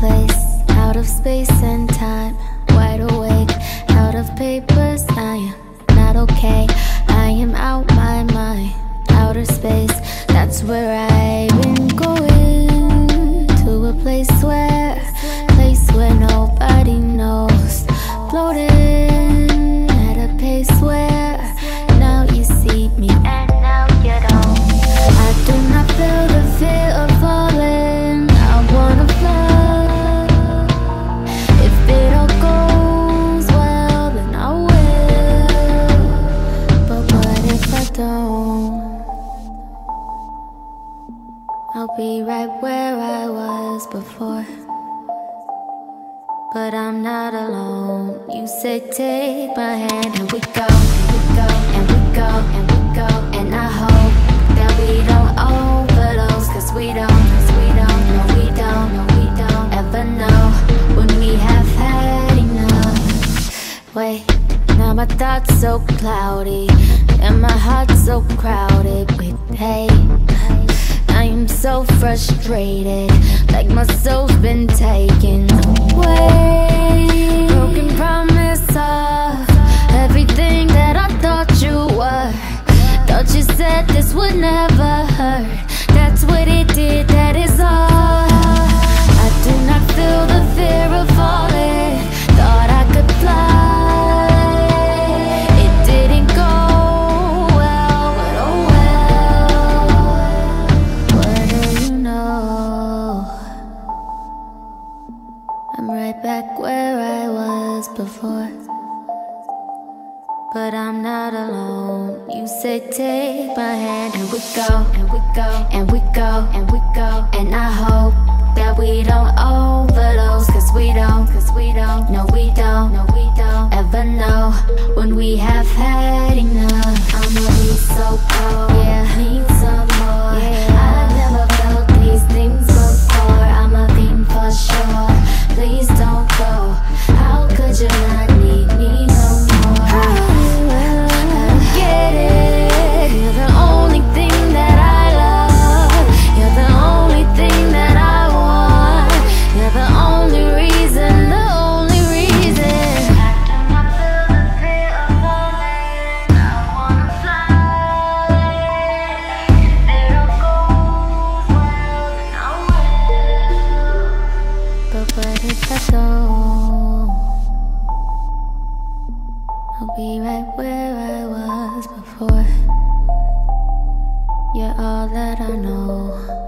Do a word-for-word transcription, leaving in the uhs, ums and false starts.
place, out of space and time. Wide awake, out of papers, I am not okay. I am out my mind, outer space, that's where I've been going. To a place where, place where nobody knows. Floating at a pace where now you see me and now you don't. I do not feel the fear of falling, I wanna fly. If it all goes well, then I will. But what if I don't? I'll be right where I was before. But I'm not alone. You say take my hand and we go, and we go, and we go, and we go. And I hope that we don't overdose, cause we don't, cause we don't, no we don't, no we don't ever know when we have had enough. Wait, now my thoughts so cloudy and my heart so crowded with hate. I am so frustrated, like my soul's been taken away. Broken promise of everything that I thought you were. Thought you said this would never hurt. That's what it did, that is all. I do not feel the fear of falling. Thought I could fly. It didn't go well, but oh well. What do you know? I'm right back where I was before. But I'm not alone. You say take my hand and we go, and we go, and we go, and we go. And I hope that we don't overdose, cause we don't, cause we don't, no we don't, no we don't ever know when we have had enough. I'ma be so cold, yeah, need some more, yeah. I've never felt these things before. I'm a fiend for sure. Please don't go. How could you not need me no more? I get it. You're the only thing that I love. You're the only thing that I want. You're the only reason, the only reason. I feel the fear of falling. I wanna fly. If it all goes well, then I will. But what if I don't? I'll be right where I was before. You're all that I know.